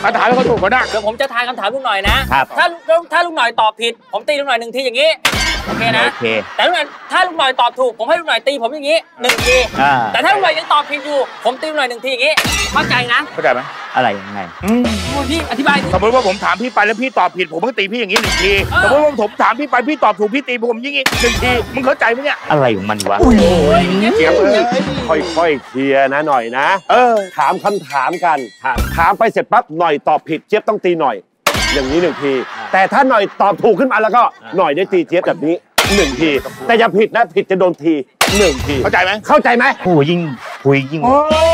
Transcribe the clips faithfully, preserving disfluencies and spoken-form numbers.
คำถามให้เขาถูกก่อนนะเดี๋ยวผมจะทายคำถามลุงหน่อยนะครับถ้าถ้าลุงหน่อยตอบผิดผมตีลุงหน่อยหนึ่งทีอย่างนี้โอเคนะโอเคแต่ลุงหน่อยถ้าลุงหน่อยตอบถูกผมให้ลุงหน่อยตีผมอย่างนี้หนึ่งทีแต่ถ้าลุงหน่อยยังตอบผิดอยู่ผมตีลุงหน่อยหนึ่งทีอย่างนี้เข้าใจนะเข้าใจไหมอะไรยังไงพี่อธิบายสมมติว่าผมถามพี่ไปแล้วพี่ตอบผิดผมก็ตีพี่อย่างนี้หนึ่งทีสมมติว่าผมถามพี่ไปพี่ตอบถูกพี่ตีผมอย่างนี้หนึ่งทีมึงเข้าใจไหมเนี่ยอะไรของมันวะเสียงเลยค่อยๆเคลียร์นะหน่อยนะเออถามคำถามกันถามไปเสร็จปั๊บหน่อยตอบผิดเจี๊ยบต้องตีหน่อยอย่างนี้หนึ่งทีแต่ถ้าหน่อยตอบถูกขึ้นมาแล้วก็หน่อยได้ตีเจี๊ยบแบบนี้หนึ่งทีแต่อย่าผิดนะผิดจะโดนทีหนึ่งทีเข้าใจไหมเข้าใจไหมผู้ยิ่งคุยยิ่ง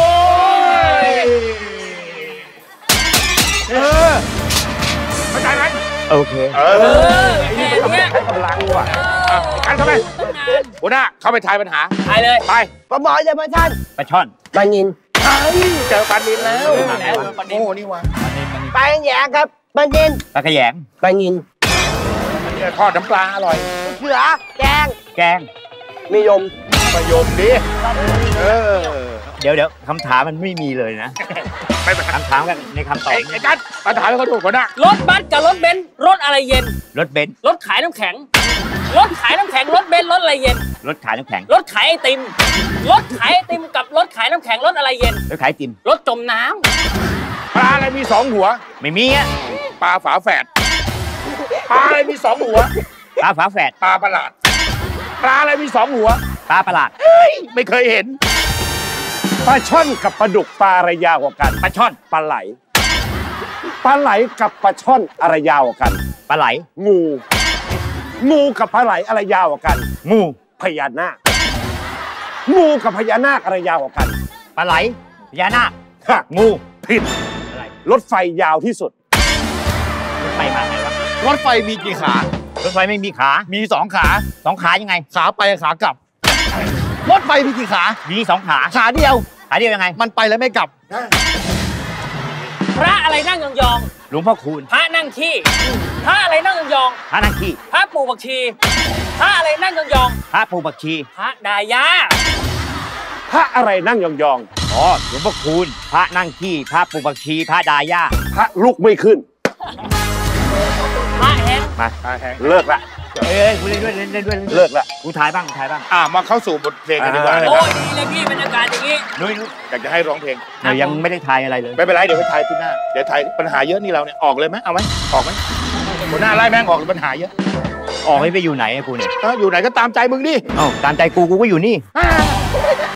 เข้าใจไหมโอเคเออนี่ทำให้ใช้กำลังว่ะกันเข้าไปหัวหน้าเข้าไปทายปัญหาทายเลยไปปลาหมอจะมาท่านปลาช่อนปลานิลเจอปลานิลแล้วโอ้นี่วะปลาแยงครับปลานิลปลากระแยงปลานิลทอดน้ำปลาอร่อยเขือแกงแกงมียมมายมดิเออเดี๋ยวเดี๋ยวคำถามมันไม่มีเลยนะไม่เป็นคำถามกันในคำตอบไอ้กัดคำถามให้เขาถูกก่อนนะรถบัสกับรถเบนซ์รถอะไรเย็นรถเบนซ์รถขายน้ำแข็งรถขายน้ำแข็งรถเบนซ์รถอะไรเย็นรถขายน้ำแข็งรถขายไอติมรถขายไอติมกับรถขายน้ำแข็งรถอะไรเย็นรถขายไอติมรถจมน้ำปลาอะไรมีสองหัวไม่มีอ่ะปลาฝาแฝดปลาอะไรมีสองหัวปลาฝาแฝดปลาประหลาดปลาอะไรมีสองหัวปลาประหลาดไม่เคยเห็นปลาช่อนกับปลาดุกปลาอะไรยาวกว่ากันปลาช่อนปลาไหลปลาไหลกับปลาช่อนอะไรยาวกว่ากันปลาไหลงูงูกับปลาไหลอะไรยาวกว่ากันงูพญานาคงูกับพญานาคอะไรยาวกว่ากันปลาไหลพญานาคงูผิดรถไฟยาวที่สุดรถไฟมาไงวะรถไฟมีกี่ขารถไฟไม่มีขามีสองขาสองขายังไงขาไปขากลับรถไฟมีกี่ขามีสองขาขาเดียวขาเดียวยังไงมันไปแล้วไม่กลับพระอะไรนั่งยองๆหลวงพ่อคูณพระนั่งขี้พระอะไรนั่งยองๆพระนั่งขี้พระปู่บักชีพระอะไรนั่งยองๆพระปู่บักชีพระดายาพระอะไรนั่งยองๆอ๋อหลวงพ่อคูณพระนั่งขี้พระปู่บักชีพระดายาพระลุกไม่ขึ้นพระแห้งมาเลิกละเอ้ยคุณเล่นด้วยเล่นเล่นด้วยเลิกละกูถ่ายบ้างถ่ายบ้างอ่ามาเข้าสู่บทเพลงกันดีกว่าโอ้ยดีเลยพี่บรรยากาศอย่างนี้นุ้ยอยากจะให้ร้องเพลงเรายังไม่ได้ถ่ายอะไรเลยไม่เป็นไรเดี๋ยวไปถ่ายที่หน้าเดี๋ยวถ่ายปัญหาเยอะนี่เราเนี่ยออกเลยไหมเอาไหมออกไหมหัวหน้าไล่แม่งออกปัญหาเยอะออกให้ไปอยู่ไหนกูเนี่ยอยู่ไหนก็ตามใจมึงดิอ๋อตามใจกูกูก็อยู่นี่